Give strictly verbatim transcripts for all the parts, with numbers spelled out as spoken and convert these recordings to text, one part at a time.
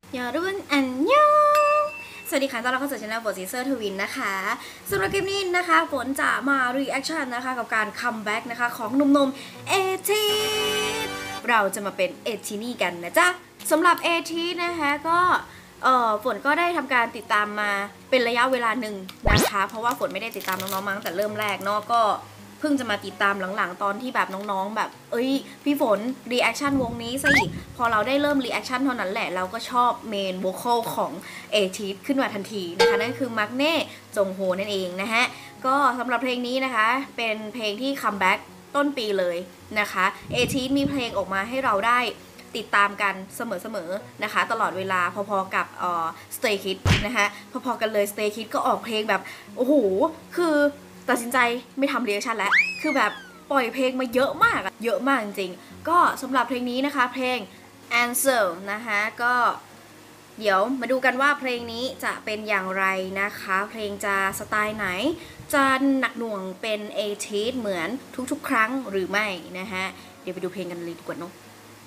ยอรุ่นอันยองสวัสดีค่ะต้อนรับเข้าสู่ช่องฝนซีเซอร์ทวินนะคะสำหรับคลิปนี้นะคะฝนจะมารีแอคชั่นนะคะกับการคัมแบ็กนะคะของหนุ่มๆเอทีเราจะมาเป็นเอทีนี่กันนะจ๊ะสำหรับเอทีนะคะก็เออฝนก็ได้ทำการติดตามมาเป็นระยะเวลาหนึ่งนะคะเพราะว่าฝนไม่ได้ติดตามน้องๆมาตั้งแต่เริ่มแรกเนาะก็เพิ่งจะมาติดตามหลังๆตอนที่แบบน้องๆแบบเอ้ยพี่ฝนรีแอคชั่นวงนี้สิพอเราได้เริ่มรีแอคชั่นเท่านั้นแหละเราก็ชอบเมนโวคอลของเอทีขึ้นมาทันทีนะคะนั่นคือมักเน่จงโฮนั่นเองนะฮะก็สำหรับเพลงนี้นะคะเป็นเพลงที่คัมแบ็กต้นปีเลยนะคะเอทีมีเพลงออกมาให้เราได้ติดตามกันเสมอๆนะคะตลอดเวลาพอๆกับเอ่อ Stray Kids นะคะพอๆกันเลย Stray Kids ก็ออกเพลงแบบโอ้โหคือตัดสินใจไม่ทำรีแอคชั่นแล้วคือแบบปล่อยเพลงมาเยอะมากเยอะมากจริงๆก็สำหรับเพลงนี้นะคะเพลง Answer นะคะก็เดี๋ยวมาดูกันว่าเพลงนี้จะเป็นอย่างไรนะคะเพลงจะสไตล์ไหนจะหนักหน่วงเป็นเอทีเหมือนทุกๆครั้งหรือไม่นะคะเดี๋ยวไปดูเพลงกันเลยดีกว่าเนาะ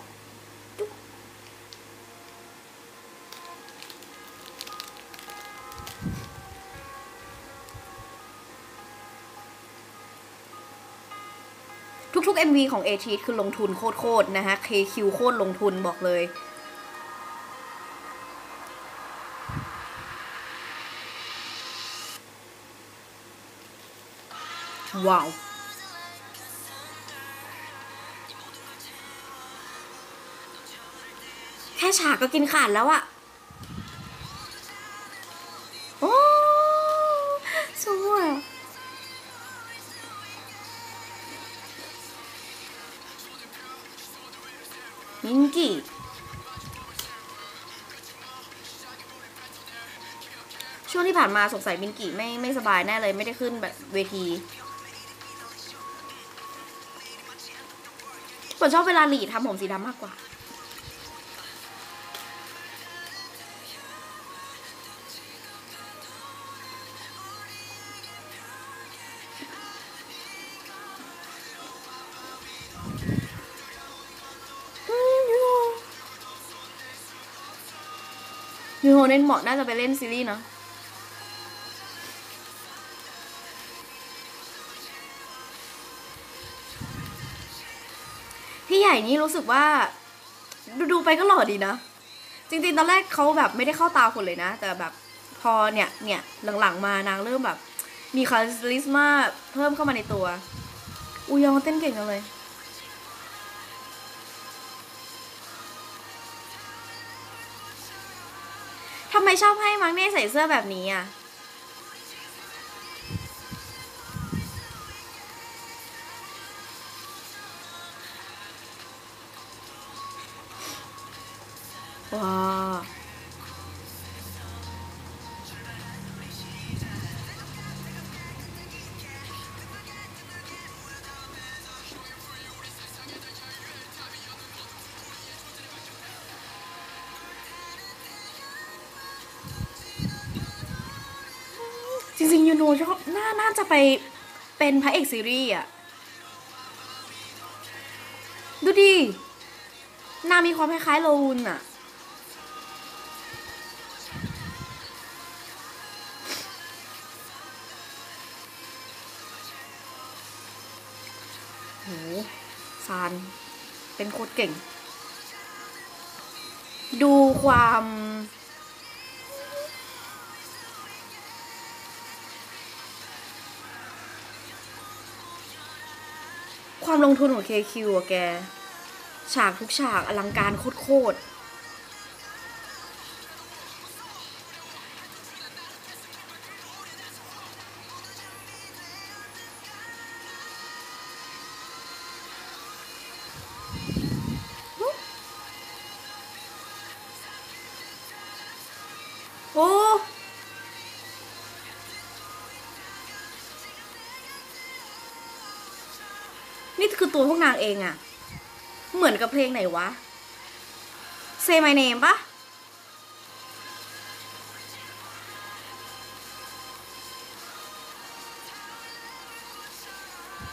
ทุกๆ เอ็ม วี ของ เอ ที คือลงทุนโคตรๆนะคะ เค คิว โคตรลงทุนบอกเลยว้าวแค่ฉากก็กินขาดแล้วอะโอ้สวยมิงกี้ช่วงที่ผ่านมาสงสัยมินกิไม่ไม่สบายแน่เลยไม่ได้ขึ้นแบบเวทีผมชอบเวลาหลีทำผมสีดำมากกว่ายูโฮเน้นเหมาะน่าจะไปเล่นซีรีส์เนาะพี่ใหญ่นี่รู้สึกว่าดูดูไปก็หล่อดีนะจริงๆตอนแรกเขาแบบไม่ได้เข้าตาคนเลยนะแต่แบบพอเนี่ยเนี่ยหลังๆมานางเริ่มแบบมีคาลิสมาเพิ่มเข้ามาในตัวอูยองเต้นเก่งจังเลยทำไมชอบให้มังเน่ใส่เสื้อแบบนี้อ่ะว้าจริงๆยูโนชอบน่าน่าจะไปเป็นพระเอกซีรีส์อ่ะดูดินามีความคล้ายๆโลวุนอ่ะโหซานเป็นโคตรเก่งดูความความลงทุนของ เค คิว อะแกฉากทุกฉากอลังการโคตรๆโอ้นี่คือตัวพวกนางเองอะเหมือนกับเพลงไหนวะ Say My Name ปะ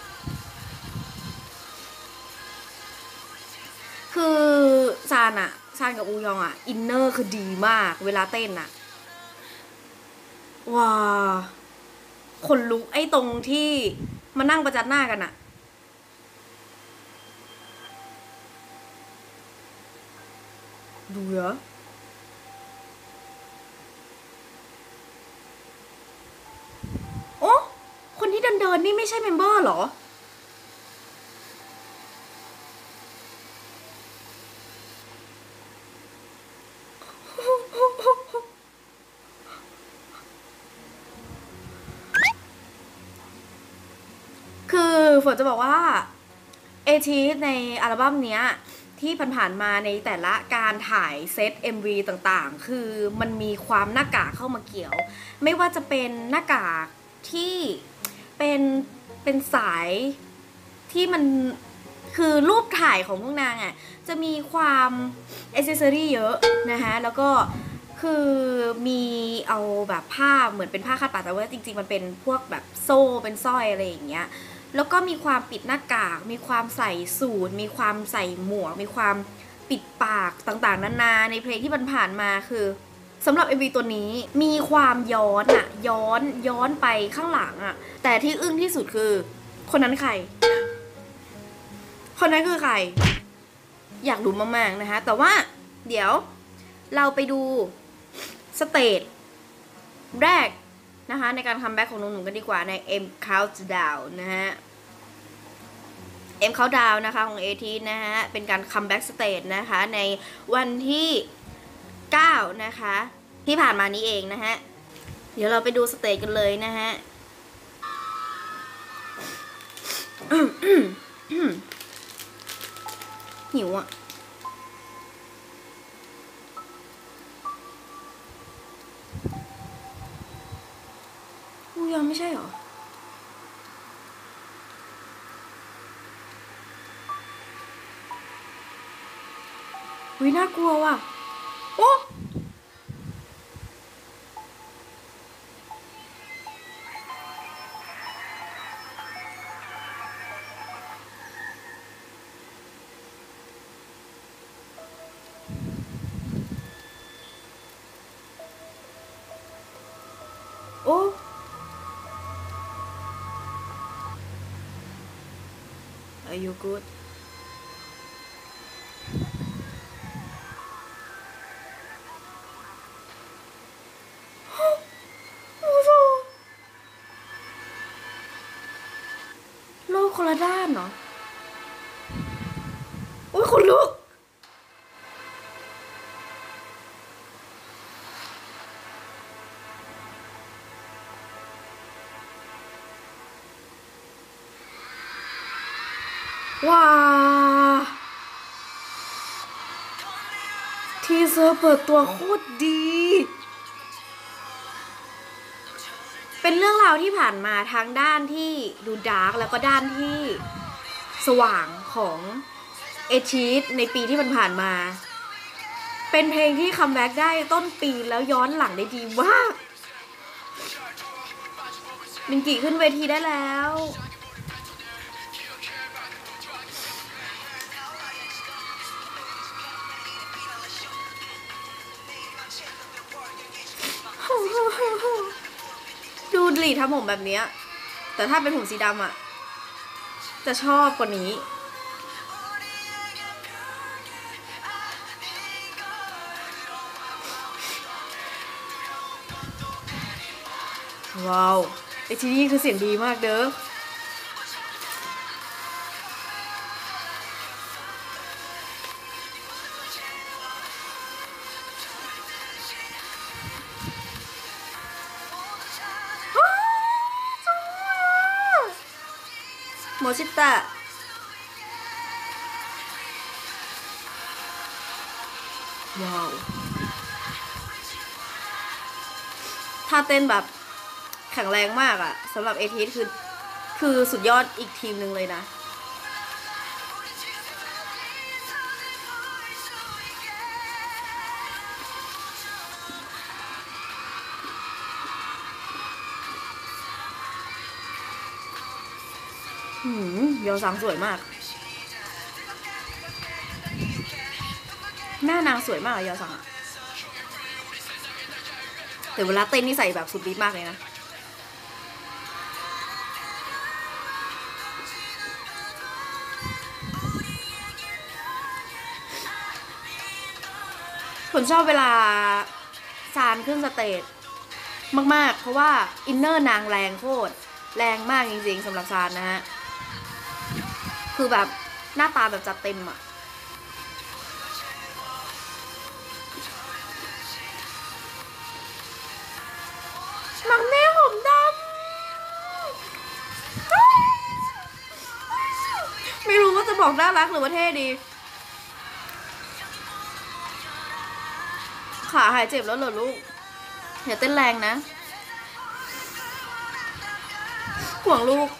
คือซานอะซานกับอูยองอ่ะอินเนอร์คือดีมากเวลาเต้นอ่ะว้าคนลุกไอ้ตรงที่มานั่งประจันหน้ากันอ่ะดูเหรอโอ้คนที่เดินเดินนี่ไม่ใช่เมมเบอร์เหรอคือฝนจะบอกว่าเอทีในอัลบั้มเนี้ยที่ผ่านๆมาในแต่ละการถ่ายเซต เอ็ม วี ต่างๆคือมันมีความหน้ากากเข้ามาเกี่ยวไม่ว่าจะเป็นหน้ากากที่เป็นเป็นสายที่มันคือรูปถ่ายของพวกนางอ่ะจะมีความอ c เซสซอรี่เยอะนะคะแล้วก็คือมีเอาแบบผ้าเหมือนเป็นผ้าคาดปากแต่ว่าจริงๆมันเป็นพวกแบบโซ่เป็นสร้อยอะไรอย่างเงี้ยแล้วก็มีความปิดหน้ากากมีความใส่สูทมีความใส่หมวกมีความปิดปากต่างๆนานาในเพลงที่มันผ่านมาคือสำหรับ เอ็ม วี ตัวนี้มีความย้อนอะย้อนย้อนไปข้างหลังอะแต่ที่อึ้งที่สุดคือคนนั้นใครคนนั้นคือใครอยากรู้มากๆนะคะแต่ว่าเดี๋ยวเราไปดูสเตจแรกนะคะในการคัมแบ็กของหนุ่มๆกันดีกว่าใน M Countdown นะฮะ M Countdown นะคะของ เอทีน นะฮะเป็นการคัมแบ็กสเตจนะคะในวันที่เก้านะคะที่ผ่านมานี้เองนะฮะเดี๋ยวเราไปดูสเตจกันเลยนะฮะหิวอ่ะอูยองไม่ใช่หรอวิน่ากลัวว่ะโอ้โอ้Are you good? โลกคนละด้านเหรอโอ้ยคนลุกว้าทีเซอร์เปิดตัวโคตรดีเป็นเรื่องราวที่ผ่านมาทั้งด้านที่ดูดาร์กแล้วก็ด้านที่สว่างของเอชีสในปีที่มันผ่านมาเป็นเพลงที่คัมแบ็กได้ต้นปีแล้วย้อนหลังได้ดีมากมินกิขึ้นเวทีได้แล้วดูหลีทำผมแบบนี้แต่ถ้าเป็นผมสีดำอ่ะจะชอบกว่านี้ว้าวไอทีนี่คือเสียงดีมากเด้อโมชิตะว้าวท่าเต้นแบบแข็งแรงมากอะสำหรับเอทีคือคือสุดยอดอีกทีมหนึ่งเลยนะหืมยอซังสวยมากหน้านางสวยมากเลยยอซังอะแต่เวลาเต้นนี่ใส่แบบสุดฤทธิ์มากเลยนะผมชอบเวลาซานขึ้นสเตจมากๆเพราะว่าอินเนอร์นางแรงโคตรแรงมากจริงๆสำหรับซานนะฮะคือแบบหน้าตาแบบจัดเต็มอะมักแม่ผมดำไม่รู้ว่าจะบอกน่ารักหรือว่าเท่ดีขาหายเจ็บแล้วเหรอลูกอย่าเต้นแรงนะห่วงลูก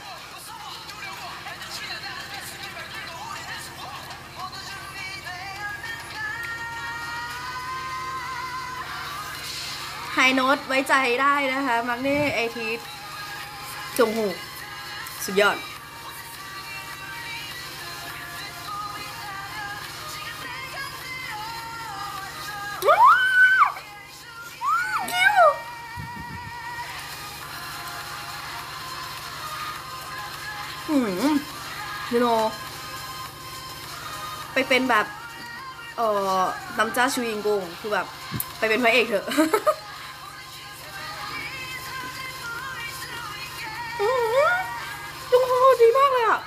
ไฮโน้ตไว้ใจได้นะคะมักเน่ไอทีจงหูสุดยอดอืมยูโนไปเป็นแบบเอ่อน้ำจ้าชูยิงกงคือแบบไปเป็นพระเอกเถอะจุงโฮดีมากเลยอ่ะ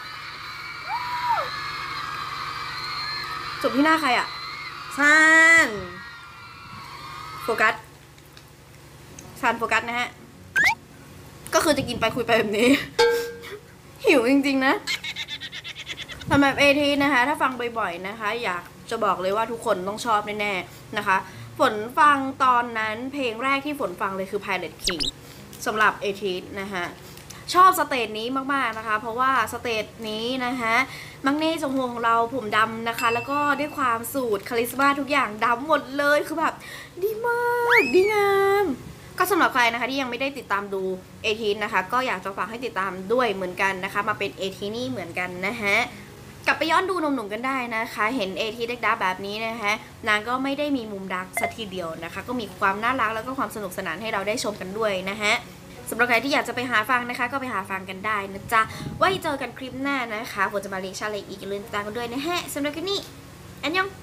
จบที่หน้าใครอ่ะซานโฟกัสซานโฟกัสนะฮะก็คือจะกินไปคุยไปแบบนี้หิวจริงๆนะสำหรับเอทีนะคะถ้าฟังบ่อยๆนะคะอยากจะบอกเลยว่าทุกคนต้องชอบแน่ๆนะคะฝนฟังตอนนั้นเพลงแรกที่ฝนฟังเลยคือ Pilot King สำหรับเอทีนะคะชอบสเตจนี้มากๆนะคะเพราะว่าสเตจนี้นะคะมังเน่จงฮวงของเราผมดำนะคะแล้วก็ด้วยความสูตรคาลิสมาทุกอย่างดำหมดเลยคือแบบดีมากดีงามก็สำหรับใครนะคะที่ยังไม่ได้ติดตามดูเอทีนะคะก็อยากจะฝากให้ติดตามด้วยเหมือนกันนะคะมาเป็นเอทีนี่เหมือนกันนะฮะกลับไปย้อนดูหนุ่มๆกันได้นะคะเห็นเอทีเด็กดาแบบนี้นะคะนางก็ไม่ได้มีมุมดักสักทีเดียวนะคะก็มีความน่ารักแล้วก็ความสนุกสนานให้เราได้ชมกันด้วยนะฮะสำหรับใครที่อยากจะไปหาฟังนะคะก็ไปหาฟังกันได้นะจ๊ะไว้เจอกันคลิปหน้านะคะฝนจะมาเรียกชาเลอีกอย่าลืมติดตามกันด้วยนะฮะสำหรับคลิปนี้อันยอง